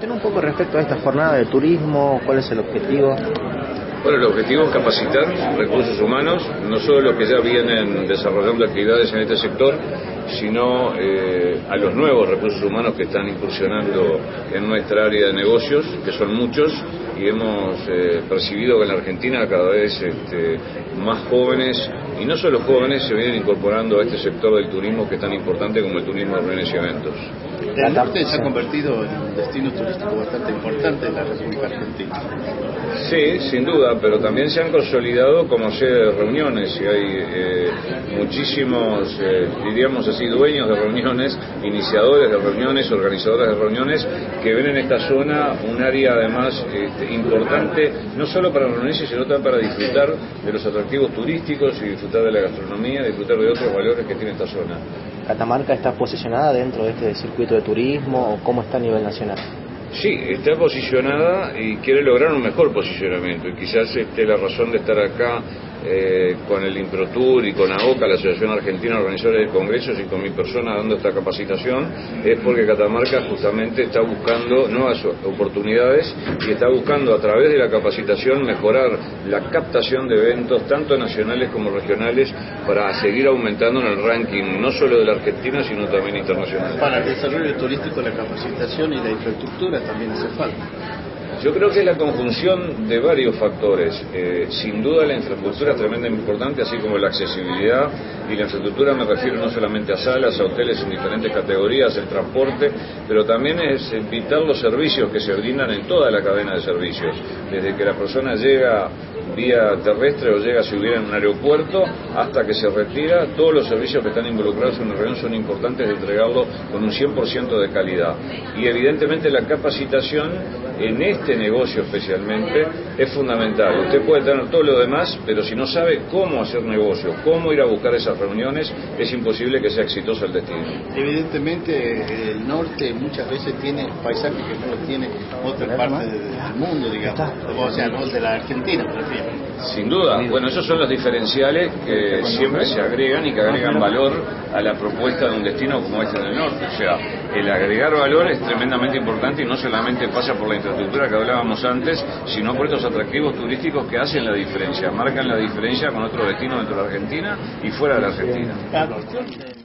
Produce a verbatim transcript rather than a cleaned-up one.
Comenten un poco respecto a esta jornada de turismo, cuál es el objetivo. Bueno, el objetivo es capacitar recursos humanos, no solo los que ya vienen desarrollando actividades en este sector, sino eh, a los nuevos recursos humanos que están incursionando en nuestra área de negocios, que son muchos, y hemos eh, percibido que en la Argentina cada vez este, más jóvenes, y no solo jóvenes, se vienen incorporando a este sector del turismo que es tan importante como el turismo de reuniones y eventos. El norte se ha convertido en un destino turístico bastante importante en la República Argentina. Sí, sin duda, pero también se han consolidado como sede de reuniones y hay eh, muchísimos, eh, diríamos así, dueños de reuniones, iniciadores de reuniones, organizadores de reuniones, que ven en esta zona un área además este, importante, no solo para reuniones, sino también para disfrutar de los atractivos turísticos y disfrutar de la gastronomía, disfrutar de otros valores que tiene esta zona. ¿Catamarca está posicionada dentro de este circuito de turismo o cómo está a nivel nacional? Sí, está posicionada y quiere lograr un mejor posicionamiento y quizás este, la razón de estar acá eh, con el IMPROTUR y con AOCA, la Asociación Argentina de Organizadores de Congresos, y con mi persona dando esta capacitación, es porque Catamarca justamente está buscando nuevas oportunidades y está buscando a través de la capacitación mejorar la captación de eventos tanto nacionales como regionales para seguir aumentando en el ranking no solo de la Argentina sino también internacional. Para el desarrollo turístico la capacitación y la infraestructura también hace falta. Yo creo que es la conjunción de varios factores. Eh, sin duda la infraestructura es tremendamente importante, así como la accesibilidad, y la infraestructura me refiero no solamente a salas, a hoteles en diferentes categorías, el transporte, pero también es evitar los servicios que se brindan en toda la cadena de servicios, desde que la persona llega vía terrestre o llega si hubiera en un aeropuerto hasta que se retira, todos los servicios que están involucrados en una reunión son importantes de entregarlo con un cien por ciento de calidad. Y evidentemente la capacitación en este negocio especialmente es fundamental. Usted puede tener todo lo demás, pero si no sabe cómo hacer negocio, cómo ir a buscar esas reuniones, es imposible que sea exitoso el destino. Evidentemente el norte muchas veces tiene paisajes que no lo tiene otra parte del mundo, digamos, o sea, no el de la Argentina, prefiero. Sin duda, bueno, esos son los diferenciales que siempre se agregan y que agregan valor a la propuesta de un destino como este en el norte. O sea, el agregar valor es tremendamente importante y no solamente pasa por la infraestructura que hablábamos antes, sino por estos atractivos turísticos que hacen la diferencia, marcan la diferencia con otros destinos dentro de la Argentina y fuera de la Argentina.